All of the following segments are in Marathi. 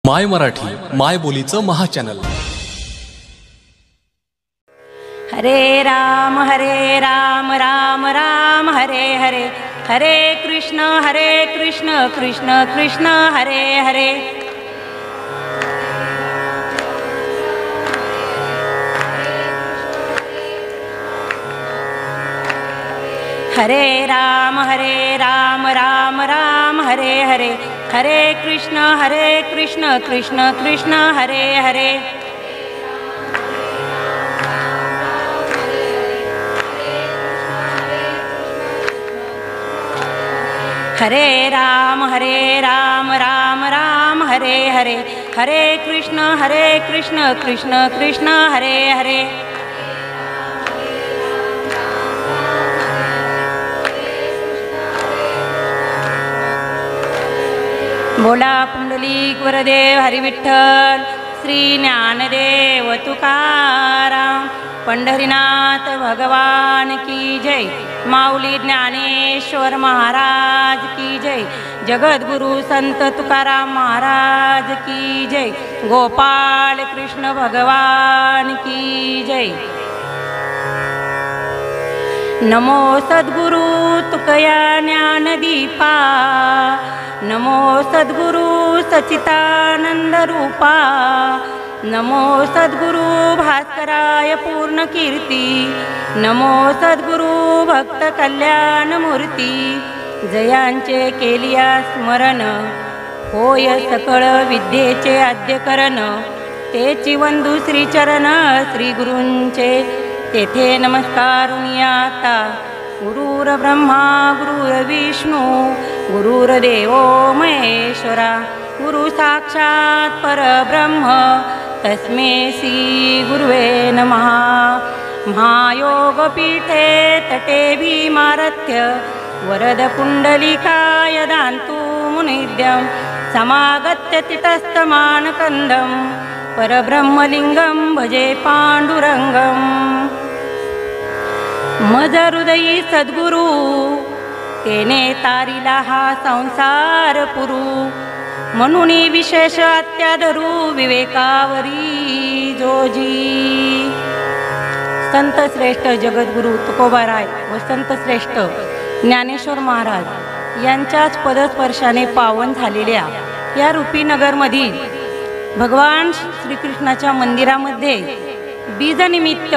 माय मराठी माय बोलीचं महाचॅनल. हरे राम राम राम हरे हरे, हरे कृष्ण कृष्ण कृष्ण हरे हरे. हरे राम राम राम हरे हरे, हरे कृष्ण कृष्ण कृष्ण हरे हरे. हरे राम राम राम हरे हरे, हरे कृष्ण कृष्ण कृष्ण हरे हरे. बोला पुंडलिक वरदेव हरी विठ्ठल, श्री ज्ञानदेव तुकाराम, पंढरीनाथ भगवान की जय, माऊली ज्ञानेश्वर महाराज की जय, जगद्गुरु संत तुकाराम महाराज की जय, गोपाल कृष्ण भगवान की जय. नमो सद्गुरु तुकया ज्ञानदीपा, नमो सद्गुरु सच्चिदानंद रूपा, नमो सद्गुरु भास्कराय पूर्ण कीर्ती, नमो सद्गुरु भक्त कल्याण मूर्ती. जयांचे केलिया स्मरण, होय सकळ विद्येचे आद्यकरण, तेची वंदू श्रीचरण श्री गुरूंचे, तेथे नमस्कारुनी आता. गुरुर ब्रह्मा गुरुर विष्णू गुरुर्देवो महेश्वरा, गुरु साक्षात परब्रह्म तस्मै श्री गुरुवे नमः. महायोगपीठे तटे भीमारथ्य, वरद पुंडलिकाय दान्तु मुनिद्यं, समागत्य तितस्तमानकन्दं, परब्रह्मलिंगं भजे पांडुरंगं. मज हृदयी सद्गुरु, तेने तारिला हा संसार पुरू, म्हणून विशेष अत्याधरू विवेकावरी जोजी. संत श्रेष्ठ जगद्गुरु तुकोबाराय व संत श्रेष्ठ ज्ञानेश्वर महाराज यांच्याच पदस्पर्शाने पावन झालेल्या या रुपीनगरमधील भगवान श्रीकृष्णाच्या मंदिरामध्ये बीजनिमित्त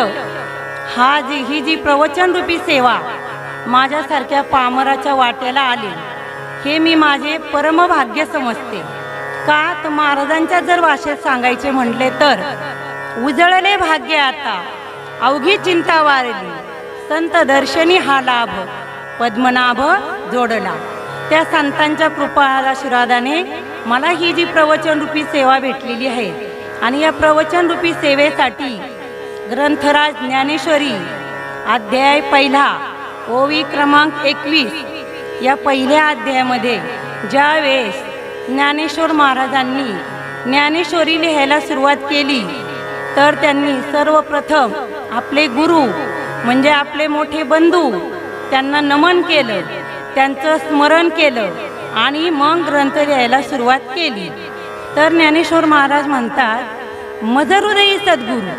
ही जी प्रवचनरूपी सेवा माझ्यासारख्या पामराच्या वाट्याला आली, हे मी माझे परमभाग्य समजते. का तर महाराजांच्या जर भाषेत सांगायचे म्हटले तर, उजळले भाग्य आता अवघी चिंता वारली, संत दर्शनी हा लाभ पद्मनाभ जोडला. त्या संतांच्या कृपा आशीर्वादाने मला ही जी प्रवचनरूपी सेवा भेटलेली आहे, आणि या प्रवचनरूपी सेवेसाठी ग्रंथराज ज्ञानेश्वरी अध्याय पहिला ओवी क्रमांक 21 या पहिल्या अध्यायामध्ये ज्यावेळेस ज्ञानेश्वर महाराजांनी ज्ञानेश्वरी लिहायला सुरुवात केली, तर त्यांनी सर्वप्रथम आपले गुरु म्हणजे आपले मोठे बंधू त्यांना नमन केलं, त्यांचं स्मरण केलं आणि मग ग्रंथ लिहायला सुरुवात केली. तर ज्ञानेश्वर महाराज म्हणतात, मज हृदयी सद्गुरु,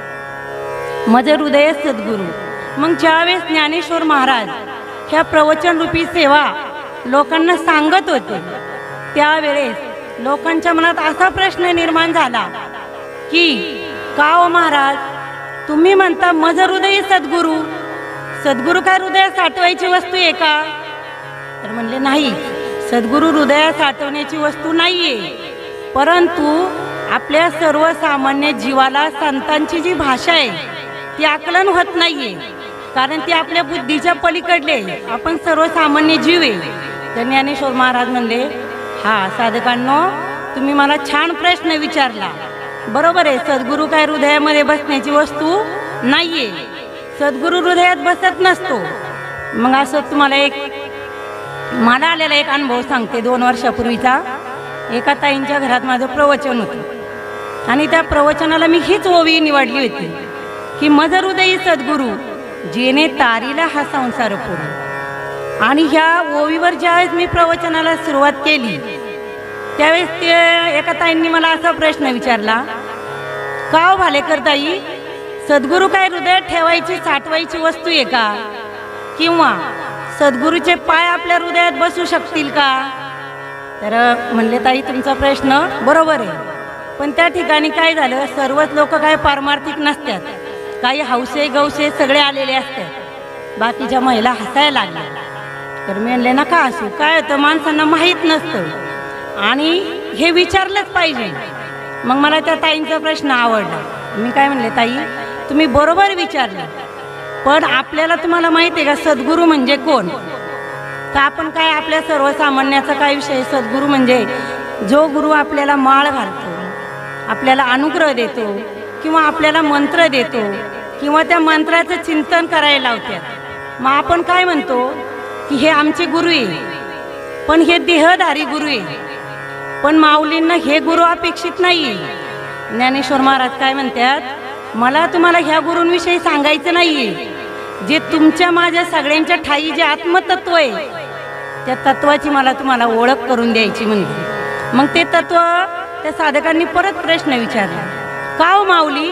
मज हृदय सद्गुरु. मग ज्यावेळेस ज्ञानेश्वर महाराज ह्या प्रवचनरूपी सेवा लोकांना सांगत होते, त्यावेळेस लोकांच्या मनात असा प्रश्न निर्माण झाला की का हो महाराज, तुम्ही म्हणता मज हृदयी सद्गुरु, सद्गुरु काय हृदयात साठवायची वस्तू आहे का? तर म्हणले नाही, सद्गुरु हृदयात साठवण्याची वस्तू नाहीये, परंतु आपल्या सर्वसामान्य जीवाला संतांची जी भाषा आहे ती आकलन होत नाहीये, कारण ती आपल्या बुद्धीच्या पलीकडले, आपण सर्वसामान्य जीव आहे. तर ज्ञानेश्वर महाराज म्हणले, हा साधकांनो, तुम्ही मला छान प्रश्न विचारला. बरोबर आहे, सद्गुरु काय हृदयामध्ये बसण्याची वस्तू नाहीये, सद्गुरु हृदयात बसत नसतो. मग असं तुम्हाला मला आलेला एक अनुभव सांगते. 2 वर्षापूर्वीचा एका ताईंच्या घरात माझं प्रवचन होतं, आणि त्या प्रवचनाला मी हीच ओवी निवडली होती की मज हृदयी सद्गुरु, जेने तारीला हा संसार पुरू. आणि ह्या ओवीवर ज्यावेळेस मी प्रवचनाला सुरुवात केली, त्यावेळेस ते एका ताईंनी मला असा प्रश्न विचारला, का हो भालेकर ताई, सद्गुरू काय हृदयात ठेवायची साठवायची वस्तू आहे का, किंवा सद्गुरूचे पाय आपल्या हृदयात बसू शकतील का? तर म्हणले ताई तुमचा प्रश्न बरोबर आहे, पण त्या ठिकाणी काय झालं, सर्वच लोक काय पारमार्थिक नसतात, काही हौसे गौसे सगळे आलेले असतात. बाकीच्या महिला हसायला लागल्या. तर मी म्हणले नका हसू, काय होतं माणसांना माहीत नसतं आणि हे विचारलंच पाहिजे. मग मला त्या ताईंचा प्रश्न आवडला. मी काय म्हणले, ताई तुम्ही बरोबर विचारलं, पण आपल्याला तुम्हाला माहिती आहे का सद्गुरू म्हणजे कोण? तर आपण काय आपल्या सर्वसामान्याचा काय विषय, सद्गुरू म्हणजे जो गुरु आपल्याला माळ घालतो, आपल्याला अनुग्रह देतो, किंवा आपल्याला मंत्र देतो, किंवा त्या मंत्राचं चिंतन करायला लावतात. मग आपण काय म्हणतो की हे आमचे गुरु आहे, पण हे देहधारी गुरु आहे. पण माऊलींना हे गुरु अपेक्षित नाही. ज्ञानेश्वर महाराज काय म्हणतात, मला तुम्हाला ह्या गुरूंविषयी सांगायचं नाही, जे तुमच्या माझ्या सगळ्यांच्या ठाई जे आत्मतत्व आहे त्या तत्वाची मला तुम्हाला ओळख करून द्यायची म्हणजे. मग ते तत्व त्या साधकांनी परत प्रश्न विचारला, का हो माऊली,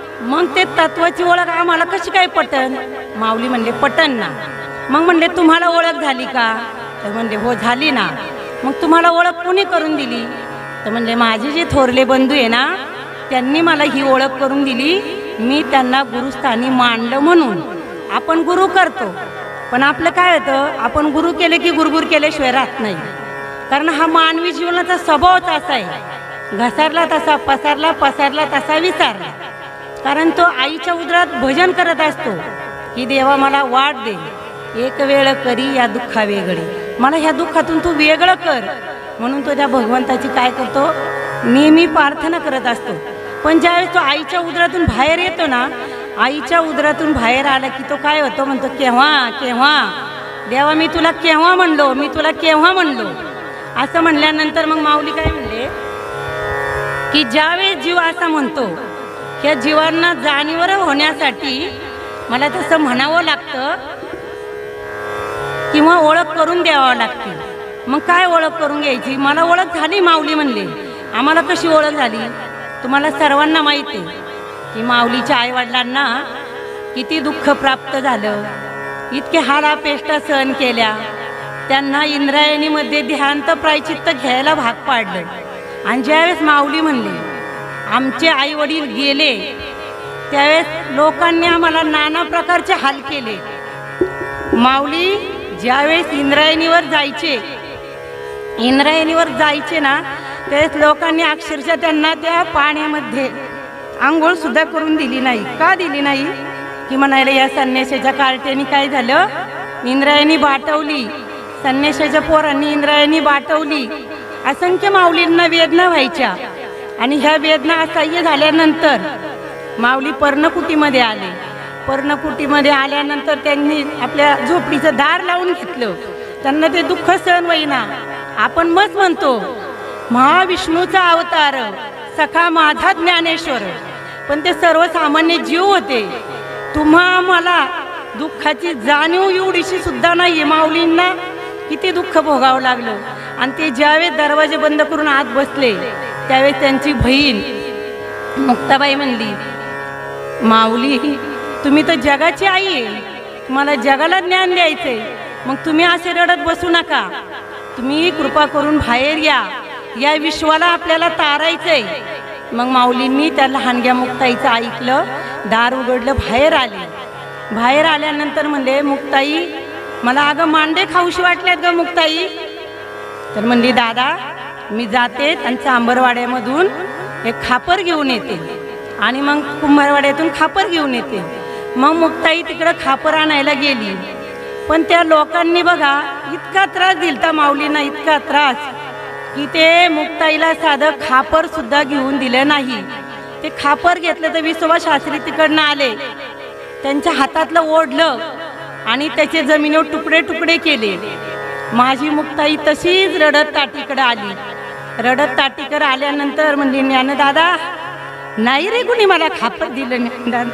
मग ते तत्वाची ओळख आम्हाला कशी काय पटन? माऊली म्हणले पटन ना. मग म्हणले तुम्हाला ओळख झाली का? तर म्हणले हो झाली ना. मग तुम्हाला ओळख कोणी करून दिली? तर म्हणले माझे जे थोरले बंधू आहे ना त्यांनी मला ही ओळख करून दिली, मी त्यांना गुरुस्थानी मांडलं म्हणून. आपण गुरु करतो, पण आपलं काय होतं, आपण गुरु केले की गुरगुर केल्याशिवाय राहत नाही. कारण हा मानवी जीवनाचा स्वभावच असा आहे, घसारला तसा पसारला, पसारला तसा विसारला. कारण तो आईच्या उदरात भजन करत असतो की देवा मला वाट दे, एक वेळ करी या दुःखा वेगळे, मला ह्या दुःखातून तू वेगळं कर. म्हणून तो त्या भगवंताची काय करतो, नेहमी प्रार्थना करत असतो. पण ज्यावेळेस तो आईच्या उदरातून बाहेर येतो ना, आईच्या उदरातून बाहेर आला की तो काय होतो, म्हणतो केव्हा केव्हा देवा मी तुला केव्हा म्हणलो, मी तुला केव्हा म्हणलो. असं म्हणल्यानंतर मग माऊली काय म्हणले की ज्यावेळेस जीव असा म्हणतो, ह्या जीवांना जाणीवर होण्यासाठी मला तसं म्हणावं लागतं किंवा ओळख करून द्यावं लागते. मग काय ओळख करून घ्यायची? मला ओळख झाली माऊली म्हणले. आम्हाला कशी ओळख झाली? तुम्हाला सर्वांना माहिती आहे की माऊलीच्या आईवडिलांना किती दुःख प्राप्त झालं, इतके हालापेष्टा सहन केल्या, त्यांना इंद्रायणीमध्ये ध्यानत प्रायचित्त घ्यायला भाग पाडलं. आणि ज्यावेळेस माऊली म्हणले आमचे आई वडील गेले, त्यावेळेस लोकांनी आम्हाला नाना प्रकारचे हाल केले. माऊली ज्यावेळेस इंद्रायणीवर जायचे ना, त्यावेळेस लोकांनी अक्षरशः त्यांना त्या पाण्यामध्ये आंघोळ सुद्धा करून दिली नाही. का दिली नाही? की म्हणायला या संन्याशाच्या कार्ट्याने काय झालं, इंद्रायणी बाटवली, संन्याशाच्या पोरांनी इंद्रायणी बाटवली. असंख्य माऊलींना वेदना व्हायच्या. आणि ह्या वेदना असह्य झाल्यानंतर माऊली पर्णकुटीमध्ये आले. पर्णकुटीमध्ये आल्यानंतर त्यांनी आपल्या झोपडीचं दार लावून घेतलं. त्यांना ते दुःख सहन होईना. आपण मग म्हणतो महाविष्णूचा अवतार सखा माझा ज्ञानेश्वर, पण ते सर्वसामान्य जीव होते. तुम्हा मला दुःखाची जाणीव एवढीशी सुद्धा नाही. माऊलींना किती दुःख भोगावं लागलं. आणि ते ज्यावेळेस दरवाजे बंद करून आत बसले, त्यावेळेस त्यांची बहीण मुक्ताबाई म्हणली, माऊली तुम्ही तर जगाची आई आहे, तुम्हाला जगाला ज्ञान द्यायचंय, मग तुम्ही असे रडत बसू नका, तुम्ही कृपा करून बाहेर या, या विश्वाला आपल्याला तारायचंय. मग माऊलींनी त्या लहानग्या मुक्ताईचं ऐकलं, दार उघडलं, बाहेर आले. बाहेर आल्यानंतर म्हणले मुक्ताई मला अगं मांडे खाऊशी वाटल्यात ग मुक्ताई. तर म्हणली दादा मी जाते आणि चांबरवाड्यामधून एक खापर घेऊन येते आणि मग कुंभारवाड्यातून खापर घेऊन येते. मग मुक्ताई तिकडं खापर आणायला गेली. पण त्या लोकांनी बघा इतका त्रास दिलता माऊलींना, इतका त्रास की ते मुक्ताईला साधं खापर सुद्धा घेऊन दिलं नाही. ते खापर घेतलं तर विसोबा शास्त्री तिकडनं आले, त्यांच्या हातातलं ओढलं आणि त्याचे जमिनीवर तुकडे तुकडे केले. माझी मुक्ताई तशीच रडत ताटीकडे आली. रडत ताटीकडे आल्यानंतर म्हणली ज्ञानदादा नाही रे कुणी मला खापर दिलं.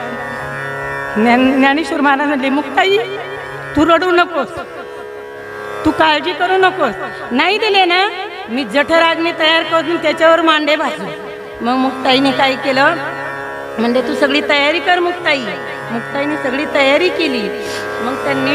ज्ञानेश्वर महाराज म्हणले मुक्ताई तू रडू नकोस, तू काळजी करू नकोस, नाही दिले ना मी जठराग्नी तयार करून त्याच्यावर मांडे भाजले. मग मुक्ताईने काय केलं म्हणजे तू सगळी तयारी कर मुक्ताई. मुक्ताईने सगळी तयारी केली. मग त्यांनी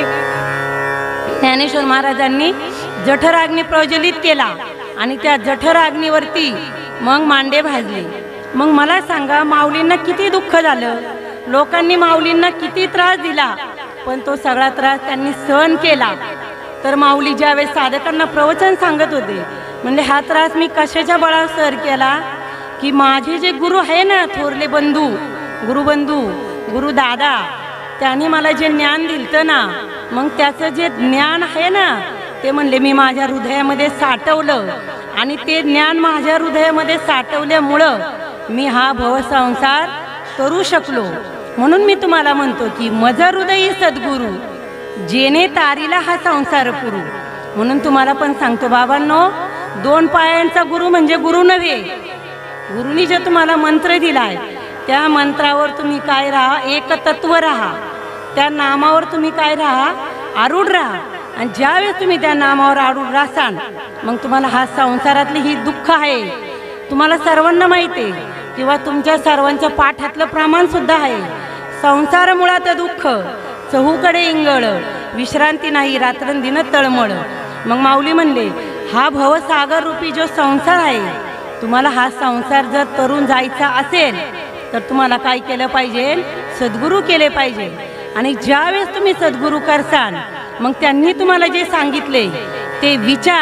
ज्ञानेश्वर महाराजांनी जठराग्नी प्रज्वलित केला आणि त्या जठराग्नीवरती मग मांडे भाजले. मग मला सांगा माऊलींना किती दुःख झालं, लोकांनी माऊलींना किती त्रास दिला, पण तो सगळा त्रास त्यांनी सहन केला. तर माऊली ज्यावेळेस साधकांना प्रवचन सांगत होते म्हणजे हा त्रास मी कशाच्या बळावर सहन केला की माझे जे गुरु आहे ना, थोरले बंधू, गुरुबंधू, गुरुदादा, त्यांनी मला जे ज्ञान दिलं ना, मग त्याचं जे ज्ञान आहे ना ते म्हणले मी माझ्या हृदयामध्ये साठवलं आणि ते ज्ञान माझ्या हृदयामध्ये साठवल्यामुळं मी हा भवसंसार करू शकलो. म्हणून मी तुम्हाला म्हणतो की मज हृदयी सद्गुरू जेने तारीला हा संसार पुरू. म्हणून तुम्हाला पण सांगतो बाबांनो, 2 पायांचा गुरु म्हणजे गुरु नव्हे. गुरुनी जे तुम्हाला मंत्र दिलाय त्या मंत्रावर तुम्ही काय राहा, एकतत्व राहा. त्या नामावर तुम्ही काय राहा, आरूढ राहा. आणि ज्यावेळेस तुम्ही त्या नामावर आरूढ राहसान मग तुम्हाला हा संसारातली ही दुःख आहे तुम्हाला सर्वांना माहिती आहे किंवा तुमच्या सर्वांच्या पाठातलं प्रमाण सुद्धा आहे. संसार मुळात दुःख चहूकडे इंगळ, विश्रांती नाही रात्रंदिन तळमळ. मग माऊली म्हणले हा भवसागर रूपी जो संसार आहे, तुम्हाला हा संसार जर तरुण जायचा असेल तर तुम्हाला काय केलं पाहिजे, सद्गुरू केले पाहिजे. आणि ज्यावेळेस तुम्ही सद्गुरू करसान मग त्यांनी तुम्हाला जे सांगितले ते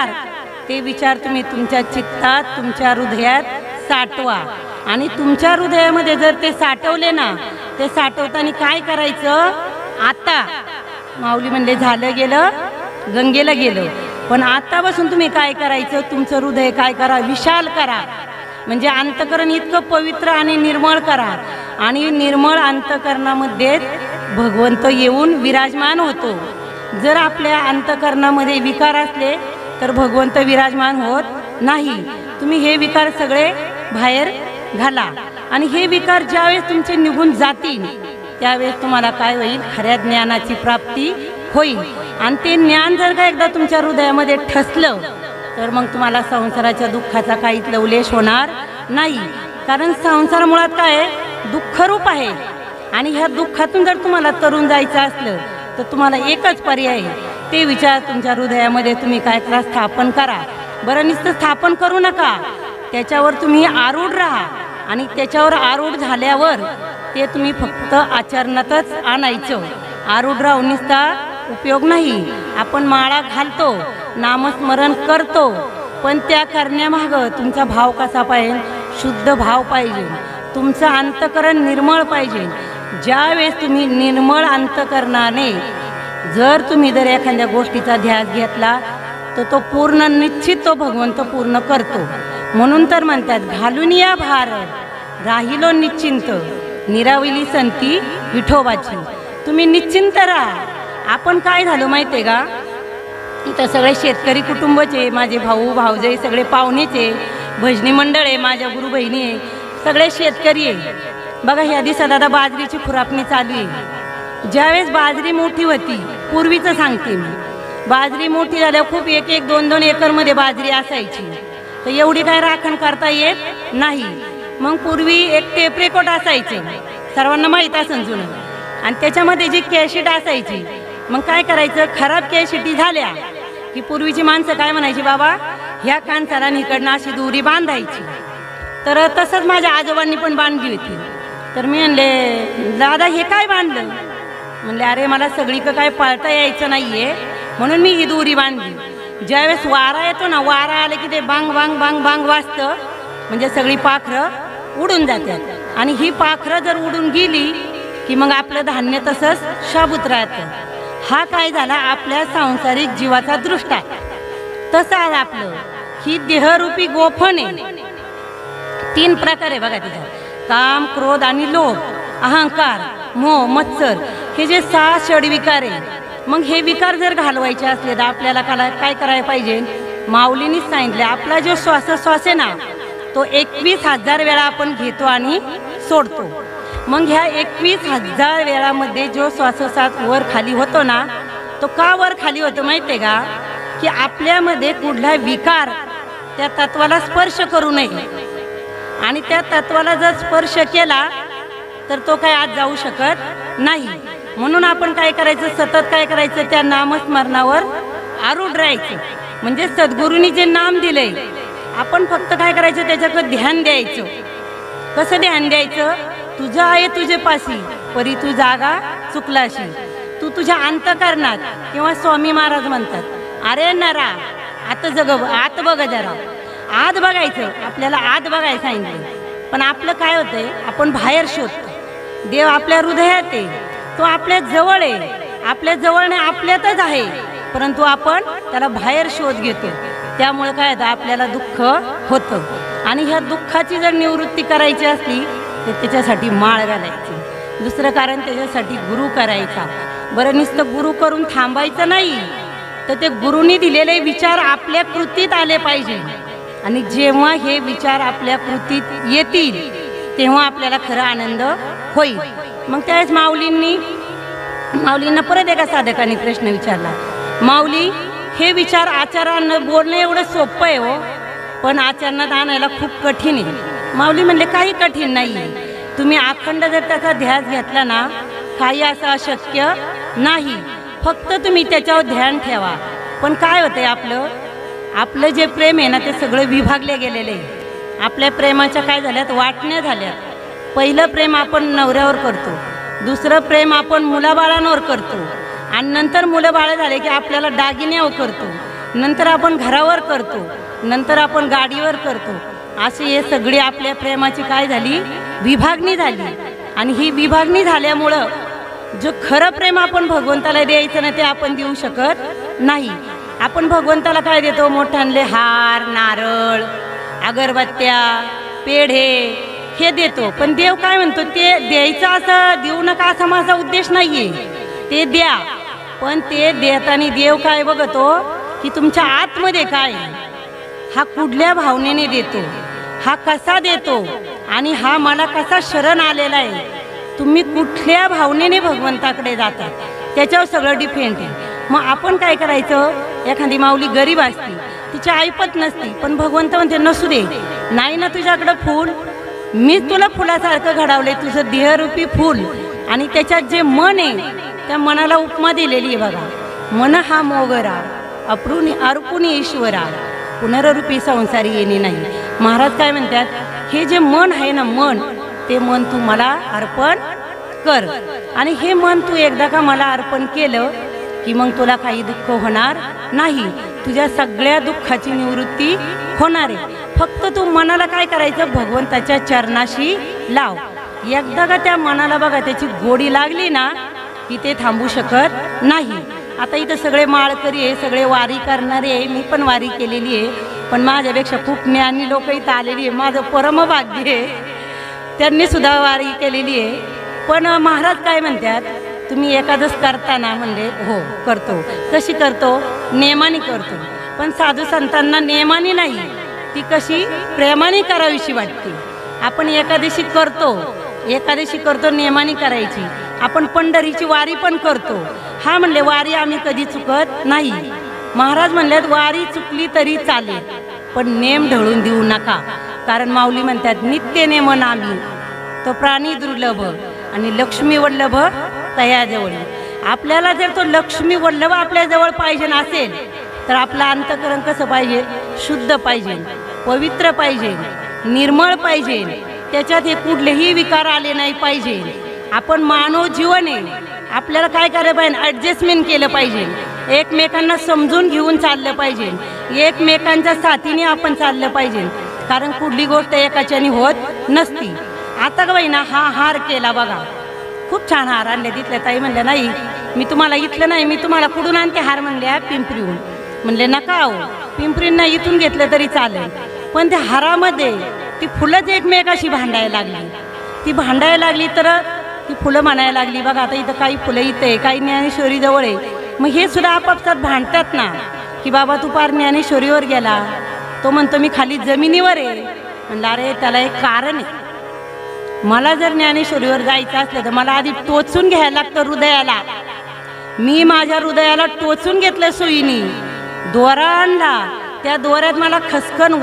विचार तुम्ही तुमच्या चित्तात, तुमच्या हृदयात साठवा. आणि तुमच्या हृदयामध्ये जर ते साठवले ना, ते साठवताना काय करायचं, आता माऊली म्हणले झालं गेलं गंगेला गेलं, पण आतापासून तुम्ही काय करायचं, तुमचं हृदय काय करा, विशाल करा. म्हणजे अंतकरण इतकं पवित्र आणि निर्मळ करा. आणि निर्मळ अंतकरणामध्ये भगवंत येऊन विराजमान होतो. जर आपल्या अंतकरणामध्ये विकार असले तर भगवंत विराजमान होत नाही. तुम्ही हे विकार सगळे बाहेर घाला. आणि हे विकार ज्यावेळेस तुमचे निघून जातील त्यावेळेस तुम्हाला काय होईल, खऱ्या ज्ञानाची प्राप्ती होईल. आणि ते ज्ञान जर का एकदा तुमच्या हृदयामध्ये ठसलं तर मग तुम्हाला संसाराच्या दुःखाचा काहीच लवलेश होणार नाही. कारण संसार मुळात काय आहे, दुःखरूप आहे. आणि ह्या दुःखातून जर तुम्हाला तरुण जायचं असलं तर तुम्हाला एकच पर्याय आहे, ते विचार तुमच्या हृदयामध्ये तुम्ही काय करा, स्थापन करा. बरं नुसतं स्थापन करू नका, त्याच्यावर तुम्ही आरूढ राहा. आणि त्याच्यावर आरूढ झाल्यावर ते तुम्ही फक्त आचरणातच आणायचं. आरूढ राहून नुसता उपयोग नाही. आपण माळा घालतो, नामस्मरण करतो, पण त्या करण्यामागं तुमचा भाव कसा पाहिजे, शुद्ध भाव पाहिजे. तुमचं अंतकरण निर्मळ पाहिजे. ज्यावेळेस तुम्ही निर्मळ अंतकरणाने जर एखाद्या गोष्टीचा ध्यास घेतला तर तो पूर्ण निश्चित तो भगवंत पूर्ण करतो. म्हणून तर म्हणतात घालून या भार राहिलो निश्चिंत, निराविली संती विठोबाची. तुम्ही निश्चिंत राहा. आपण काय झालो माहिती आहे का, इथं सगळे शेतकरी कुटुंबचे, माझे भाऊ भाऊजे सगळे पाहुणेचे, भजनी मंडळ आहे, माझ्या गुरु बहिणी आहे, सगळे शेतकरी आहे. बघा ह्या दिवसात आता बाजरीची खुरापणी चालू आहे. ज्यावेळेस बाजरी मोठी होती, पूर्वीचं सांगते मी, बाजरी मोठी झाल्यावर खूप 1-1, 2-2 एकरमध्ये बाजरी असायची. तर एवढी काय राखण करता येत नाही. मग पूर्वी एक टेप रेकॉर्ड असायचं, सर्वांना माहीत असेल जुनं, आणि त्याच्यामध्ये जी कॅसेट असायची. मग काय करायचं, खराब कॅसेटी झाल्या की पूर्वीची माणसं काय म्हणायची, बाबा ह्या कांचाला इकडनं अशी दोरी बांधायची. तर तसंच माझ्या आजोबांनी पण बांधली होती. तर मी म्हणले दादा हे काय बांधलं, म्हणले अरे मला सगळीकडं काय पाळता यायचं नाही आहे म्हणून मी ही दोरी बांधली. ज्यावेळेस वारा येतो ना, वारा आले की ते बांग बांग बांग बांग वाजतं, म्हणजे सगळी पाखरं उडून जातात. आणि ही पाखरं जर उडून गेली की मग आपलं धान्य तसंच शाबूत राहतं. हा काय झाला आपल्या सांसारिक जीवाचा दृष्टांत. तसं आहे आपलं, ही देहरूपी गोफण आहे. 3 प्रकार आहे बघा तिच्यात, काम, क्रोध आणि लोभ, अहंकार, मोह, मत्सर, हे जे 6 षडविकार आहे. मग हे विकार जर घालवायचे असले तर आपल्याला काय करायला पाहिजे, माऊलीनीच सांगितले, आपला जो श्वासोश्वास आहे ना तो 21,000 वेळा आपण घेतो आणि सोडतो. मग ह्या 21,000 वेळामध्ये जो श्वासोश्वास वर खाली होतो ना, तो का वर खाली होतो माहिती आहे का, की आपल्यामध्ये कुठला विकार त्या तत्वाला स्पर्श करू नये. आणि त्या तत्वाला जर स्पर्श केला तर तो काय आज जाऊ शकत नाही. म्हणून आपण काय करायचं, सतत काय करायचं, त्या नामस्मरणावर आरूढ राहायचं. म्हणजे सद्गुरूंनी जे नाम दिलंय आपण फक्त काय करायचं, त्याच्याकडे ध्यान द्यायचं. कसं ध्यान द्यायचं, तुझं आहे तुझे पाशी परी तू जागा चुकलाशी. तू तुझ्या अंतःकरणात, किंवा स्वामी महाराज म्हणतात, अरे नरा आत आत बघ जरा. आत बघायचं, आपल्याला आत बघायचं सांगितलं. पण आपलं काय होतंय, आपण बाहेर शोधतो. देव आपल्या हृदयात आहे, तो आपल्या जवळ आहे, आपल्या जवळ नाही आपल्यातच आहे, परंतु आपण त्याला बाहेर शोध घेतो. त्यामुळे काय होतं, आपल्याला दुःख होतं. आणि ह्या दुःखाची जर निवृत्ती करायची असली तर त्याच्यासाठी माळ घालायची. दुसरं कारण त्याच्यासाठी गुरु करायचा. बरं नुसतं गुरु करून थांबायचं नाही, तर ते गुरुनी दिलेले विचार आपल्या कृतीत आले पाहिजे. आणि जेव्हा हे विचार आपल्या कृतीत येतील तेव्हा आपल्याला खरा आनंद होईल. मग त्यावेळेस माऊलींना परत एका साधकाने प्रश्न विचारला, माऊली हे विचार आचारानं बोलणं एवढं सोपं आहे हो, पण आचरणात आणायला खूप कठीण आहे. माऊली म्हणले काही कठीण नाही, तुम्ही अखंड जर त्याचा ध्यास घेतला ना, काही असं अशक्य नाही. फक्त तुम्ही त्याच्यावर ध्यान ठेवा. पण काय होतंय, आपलं जे प्रेम आहे ना ते सगळं विभागले गेलेले आहे. आपल्या प्रेमाच्या काय झाल्यात, वाटण्या झाल्यात. पहिलं प्रेम आपण नवऱ्यावर करतो, दुसरं प्रेम आपण मुलाबाळांवर करतो, आणि नंतर मुलं बाळ झाले की आपल्याला दागिन्यावर करतो, नंतर आपण घरावर करतो, नंतर आपण गाडीवर करतो. अशी हे सगळी आपल्या प्रेमाची काय झाली, विभागणी झाली. आणि ही विभागणी झाल्यामुळं जो खरं प्रेम आपण भगवंताला द्यायचं ना ते आपण देऊ शकत नाही. आपण भगवंताला काय देतो, मोठ्यांले हार, नारळ, अगरबत्त्या, पेढे हे देतो. पण देव काय म्हणतो, ते द्यायचं असं देऊ नका असा माझा उद्देश नाहीये, ते द्या. पण ते देताना देव काय बघतो की तुमच्या आतमध्ये काय, हा कुठल्या भावनेने देतो, हा कसा देतो, आणि हा मला कसा शरण आलेला आहे. तुम्ही कुठल्या भावनेने भगवंताकडे जाता त्याच्यावर सगळं डिपेंड आहे. मग आपण काय करायचं, एखादी माऊली गरीब असती, तिची ऐपत नसती, पण भगवंत म्हणते नसू दे, नाही ना तुझ्याकडं फूल, मी तुला फुलासारखं घडवले, तुझं देहरूपी फूल. आणि त्याच्यात जे मन आहे त्या मनाला उपमा दिलेली आहे बघा, मन हा मोगरा अर्पुनी ईश्वरा, पुनररूपी संसारी येणे नाही. महाराज काय म्हणतात, हे जे मन आहे ना, मन ते मन तू मला अर्पण कर. आणि हे मन तू एकदा का मला अर्पण केलं की मग तुला काही दुःख होणार नाही, तुझ्या सगळ्या दुःखाची निवृत्ती होणार आहे. फक्त तू मनाला काय करायचं, भगवंताच्या चरणाशी लाव. एकदा का त्या मनाला बघा त्याची गोडी लागली ना की ते थांबू शकत नाही. आता इथं सगळे माळकरी आहे, सगळे वारी करणारे आहे, मी पण वारी केलेली आहे, पण माझ्यापेक्षा खूप ज्ञानी लोक इथं आलेली आहे, माझं परमभाग्य आहे, त्यांनी सुद्धा वारी केलेली आहे. पण महाराज काय म्हणतात, तुम्ही एकादश करताना म्हणले हो करतो. कशी करतो, नेमाने करतो. पण साधू संतांना नेमाने नाही, ती कशी प्रेमाने करावीशी वाटते. आपण एकादशी करतो नेमाने करायची. आपण पंढरीची वारी पण करतो. हा म्हणले वारी आम्ही कधी चुकत नाही. महाराज म्हणल्यात वारी चुकली तरी चालेल, पण नेम ढळून देऊ नका. कारण माऊली म्हणतात नित्य नेम नामी तो प्राणी दुर्लभ आणि लक्ष्मी वल्लभ तयाजवळ. आपल्याला जर तो लक्ष्मी वल्लभ आपल्याजवळ पाहिजे असेल तर आपलं अंतःकरण कसं पाहिजे, शुद्ध पाहिजे, पवित्र पाहिजे, निर्मळ पाहिजे, त्याच्यात हे कुठलेही विकार आले नाही पाहिजे. आपण मानव जीवन आहे, आपल्याला काय करायला पाहिजे, ॲडजस्टमेंट केलं पाहिजे, एकमेकांना समजून घेऊन चाललं पाहिजे, एकमेकांच्या साथीने आपण चाललं पाहिजे. कारण कुठली गोष्ट एकाच्याने होत नसती. आता का बाई ना हा हार केला बघा, खूप छान हार आणले. तिथल्या ताई म्हणल्या नाही मी तुम्हाला इथलं नाही, मी तुम्हाला कुठून आणते हार म्हणल्या, पिंपरीहून. म्हणले नका हो, पिंपरींना इथून घेतलं तरी चालेल. पण त्या हारामध्ये ती फुलंच एकमेकाशी भांडायला लागली तर ती फुलं म्हणायला लागली बघा. आता इथं काही फुलं इथं आहे, काही ज्ञानेश्वरी जवळ आहे, मग हे सुद्धा आपापसात भांडतात ना की बाबा तू पार ज्ञानेश्वरीवर गेला, तो म्हणतो मी खाली जमिनीवर आहे. म्हणलं अरे त्याला एक कारण आहे, मला जर ज्ञानेश्वरीवर जायचं असलं तर मला आधी टोचून घ्यायला लागतं हृदयाला. मी माझ्या हृदयाला टोचून घेतलं सुईनी, दोरा आणला त्या दोऱ्यात मला खसखन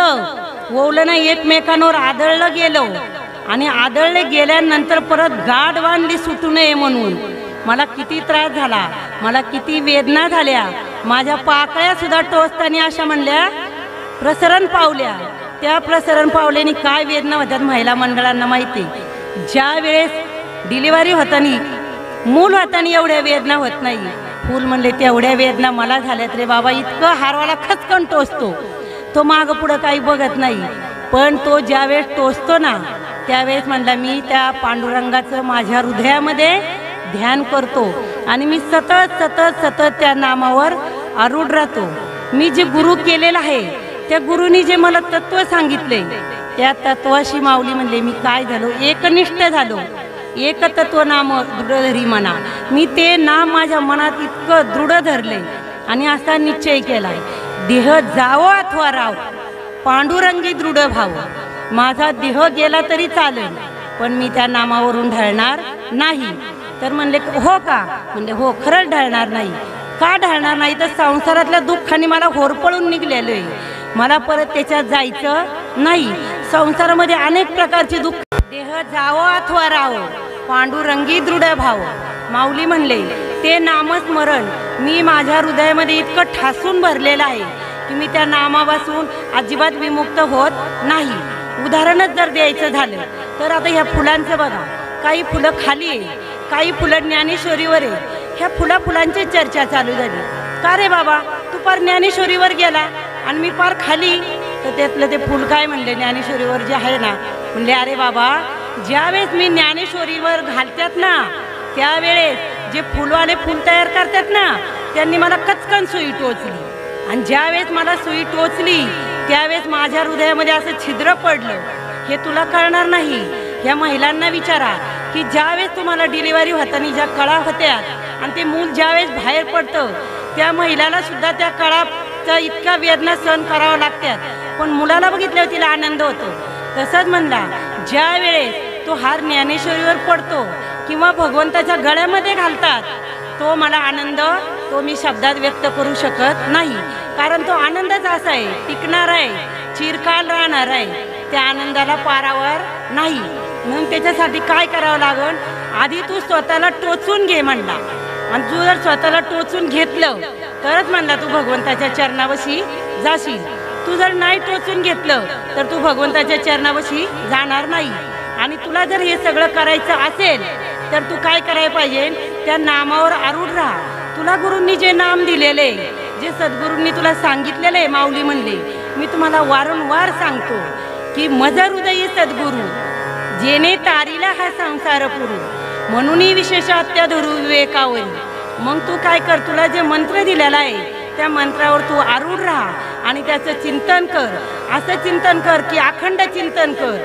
ओवलं नाही, एकमेकांवर आदळलं गेलो आणि आदळले गेल्यानंतर परत गाठ बांधली सुटू नये म्हणून. मला किती त्रास झाला, मला किती वेदना झाल्या. माझ्या पाकळ्या सुद्धा टोचताना अशा म्हणल्या प्रसरण पावल्या. त्या प्रसरण पावल्याने काय वेदना होत्यात महिला मंडळांना माहिती. ज्या वेळेस डिलिव्हरी होतानी मूल होतानी एवढ्या वेदना होत नाही. फूल म्हणले तेवढ्या वेदना मला झाल्यात रे बाबा. इतकं हारवाला खचकन टोचतो, तो मागं पुढं काही बघत नाही. पण तो ज्यावेळेस टोचतो ना त्यावेळेस म्हणला मी त्या पांडुरंगाचं माझ्या हृदयामध्ये ध्यान करतो आणि मी सतत सतत सतत त्या नामावर आरूढ राहतो. मी जे गुरु केलेलं आहे त्या गुरुनी जे मला तत्व सांगितले त्या तत्वाशी माऊली म्हणले मी काय झालो, एकनिष्ठ झालो. एक तत्व नाम दृढ धरी म्हणा. मी ते नाम माझ्या मनात इतकं दृढ धरले आणि असा निश्चय केलाय, देह जावो अथवा राव पांडुरंगी दृढ भाव. माझा देह गेला तरी चालेल पण मी त्या नामावरून ढळणार नाही. तर म्हणले हो का? म्हणले हो, खरंच ढळणार नाही. का ढळणार नाही? तर संसारातल्या दुःखाने मला होरपळून निघलेलं आहे, मला परत त्याच्यात जायचं नाही. संसारामध्ये अनेक प्रकारचे दुःख. देह जावो अथवा राहो पांडुरंगी दृढ भाव. माऊली म्हणले ते नामस्मरण मी माझ्या हृदयामध्ये इतकं ठासून भरलेलं आहे की मी त्या नामापासून अजिबात विमुक्त होत नाही. उदाहरणच जर द्यायचं झालं तर आता ह्या फुलांचं बघा, काही फुलं खाली आहे, काही फुलं ज्ञानेश्वरीवर आहे. ह्या फुलांची चर्चा चालू झाली. का रे बाबा तू पार ज्ञानेश्वरीवर गेला आणि मी पार खाली? तर त्यातलं ते फुल काय म्हणले ज्ञानेश्वरीवर जे आहे ना, म्हणले अरे बाबा ज्यावेळेस मी ज्ञानेश्वरीवर घालतात ना त्यावेळेस जे फुलवाले फुल तयार करतात ना त्यांनी मला कचकन सुई टोचली. आणि ज्यावेळेस मला सुई टोचली त्यावेळेस माझ्या हृदयामध्ये असं छिद्र पडलं. हे तुला कळणार नाही. ह्या महिलांना विचारा की ज्यावेळेस तुम्हाला डिलिव्हरी होताना ज्या कळा होत्या आणि ते मूल ज्यावेळेस बाहेर पडतं त्या महिलाला सुद्धा त्या कळाचा इतका वेदना सहन करावं लागतात, पण मुलाला बघितल्यावर तिला आनंद होतो. तसंच म्हणला ज्या वेळेस तो हार ज्ञानेश्वरीवर पडतो किंवा भगवंताच्या गळ्यामध्ये घालतात तो मला आनंद तो मी शब्दात व्यक्त करू शकत नाही. कारण तो आनंदच असा आहे, टिकणार आहे, चिरकाल राहणार आहे, त्या आनंदाला पारावर नाही. म्हणून त्याच्यासाठी काय करावं लागेल, आधी तू स्वतःला टोचून घे म्हणला. आणि तू जर स्वतःला टोचून घेतलं तरच म्हणला तू भगवंताच्या चरणावशी जाशील. तू जर नाही टोचून घेतलं तर तू भगवंताच्या चरणावशी जाणार नाही. आणि तुला जर हे सगळं करायचं असेल तर तू काय करायला पाहिजे, त्या नामावर आरूढ राहा. तुला गुरूंनी जे नाम दिलेले, जे सद्गुरूंनी तुला सांगितलेलं आहे, माऊली म्हणले मी तुम्हाला वारंवार सांगतो की मज हृदयी सद्गुरू जेने तारीला हा संसार पुरू म्हणून विशेष अत्याधरू विवेकावरी. मग तू काय कर, तुला जे मंत्र दिलेला आहे त्या मंत्रावर तू आरूढ राहा आणि त्याचं चिंतन कर. असं चिंतन कर की अखंड चिंतन कर.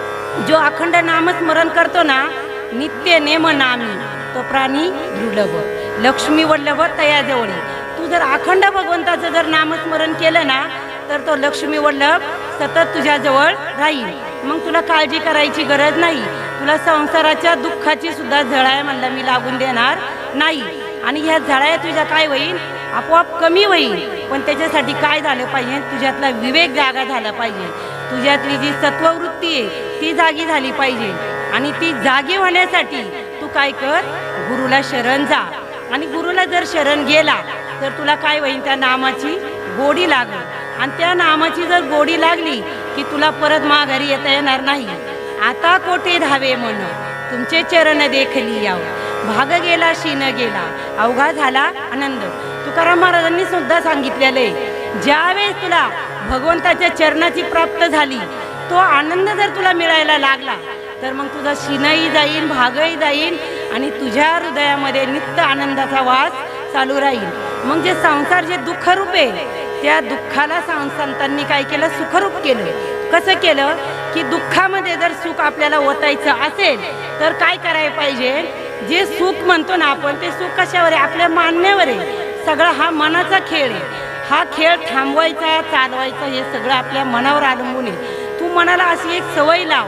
जो अखंड नामस्मरण करतो ना, नित्य नेम नामी तो प्राणी दुर्लभ लक्ष्मी वल्लभ तयाजवळी. तू जर अखंड भगवंताचं जर नामस्मरण केलं ना तर तो लक्ष्मी वल्लभ सतत तुझ्याजवळ राहील. मग तुला काळजी करायची गरज नाही. तुला संसाराच्या दुःखाची सुद्धा झळाया म्हणला मी लागून देणार नाही. आणि ह्या झळाया तुझ्या काय होईल, आपोआप कमी होईल. पण त्याच्यासाठी काय झालं पाहिजे, तुझ्यातला विवेक जागा झाला पाहिजे. तुझ्यातली जी सत्ववृत्ती आहे ती जागी झाली पाहिजे. आणि ती जागी होण्यासाठी तू काय कर, गुरुला शरण जा. आणि गुरुला जर शरण गेला तर तुला काय होईल, त्या नामाची गोडी लागेल. आणि त्या नामाची जर गोडी लागली की तुला परत माघारी येता येणार नाही. आता कोठे धावे मन तुमचे चरण देखली याव, भाग गेला शीन गेला अवघा झाला आनंद. तुकाराम महाराजांनी सुद्धा सांगितलेले, ज्यावेळेस तुला भगवंताच्या चरणाची प्राप्त झाली तो आनंद जर तुला मिळायला लागला तर मग तुझा शीनही जाईल, भागही जाईल आणि तुझ्या हृदयामध्ये नित्य आनंदाचा वास चालू राहील. मग जे संसार जे दुःखरूप आहे त्या दुःखाला संतांनी काय केलं, सुखरूप केलं. कसं केलं की दुःखामध्ये जर सुख आपल्याला ओतायचं असेल तर काय करायला पाहिजे, जे सुख म्हणतो ना आपण ते सुख कशावर आहे, आपल्या मानण्यावर आहे. सगळा हा मनाचा खेळ आहे. हा खेळ थांबवायचा चालवायचा हे सगळं आपल्या मनावर अवलंबून आहे. तू मनाला अशी एक सवय लाव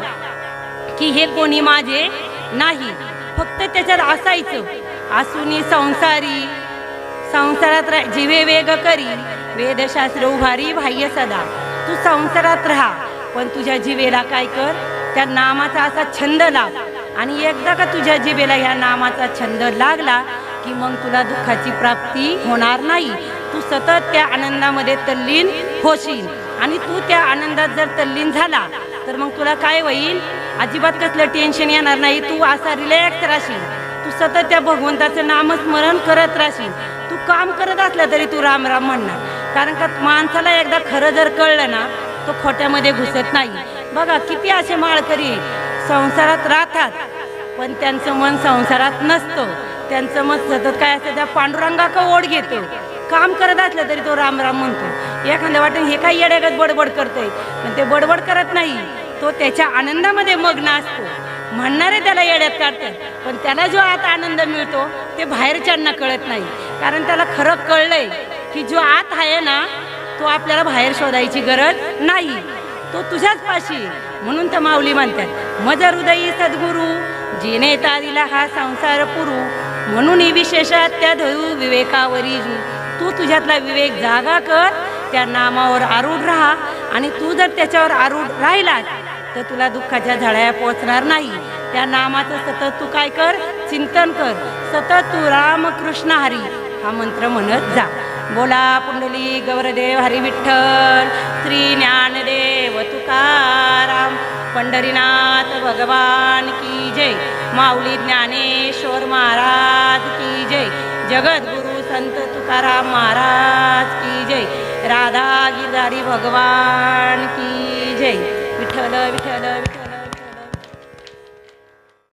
की हे कोणी माझे नाही, फक्त त्याच्यात असायचं. आसुनी संसारी संसारात जीवे वेग करी वेदशास्त्र उभारी बाह्य सदा. तू संसारात राहा, पण तुझ्या जिभेला काय कर, त्या नामाचा असा छंद लाव. आणि एकदा का तुझ्या जिभेला ह्या नामाचा छंद लागला की मग तुला दुःखाची प्राप्ती होणार नाही. तू सतत त्या आनंदामध्ये तल्लीन होशील. आणि तू त्या आनंदात जर तल्लीन झाला तर मग तुला काय होईल, अजिबात कसलं टेन्शन येणार नाही. तू असा रिलॅक्स राहशील. तू सतत त्या भगवंताचं नामस्मरण करत राहशील. तू काम करत असलं तरी तू राम राम म्हणणार. कारण का माणसाला एकदा खरं जर कळलं ना, तो खोट्यामध्ये घुसत नाही. बघा किती असे माळकरी संसारात राहतात, पण त्यांचं मन संसारात नसतं. त्यांचं मन सतत काय असतं, त्या पांडुरंगाका ओढ घेतो. काम करत असलं तरी तो राम राम म्हणतो. एखाद्या वाटेन हे काय येड्यागत बडबड करतोय, पण ते बडबड करत नाही. तो त्याच्या आनंदामध्ये मग्न असतो. म्हणणारे त्याला येड्यात काढतात, पण त्याला जो आत आनंद मिळतो ते बाहेरच्यांना कळत नाही. कारण त्याला खरं कळलंय की जो आत आहे ना, तो आपल्याला बाहेर शोधायची गरज नाही, तो तुझ्याच पाशी. म्हणून तर माऊली म्हणतात, मज हृदयी सद्गुरू जिने तारिला हा संसार पुरू. म्हणून विशेष अत्याधरू विवेकावरी जू. तू तुझ्यातला विवेक जागा कर, त्या नामावर आरूढ राहा. आणि तू जर त्याच्यावर आरूढ राहिलास तर तुला दुःखाच्या झळ्या पोचणार नाही. त्या नामाचं सतत तू काय कर, चिंतन कर. सतत तू रामकृष्ण हरी हा मंत्र म्हणत जा. बोला पुंडली गौरदेव हरी विठ्ठल. श्री ज्ञानदेव तुकाराम पंढरीनाथ भगवान की जय. माऊली ज्ञानेश्वर महाराज की जय. जगद्गुरु संत तुकाराम महाराज की जय. राधा गिरधारी भगवान की जय. विठ्ठल विठ्ठल.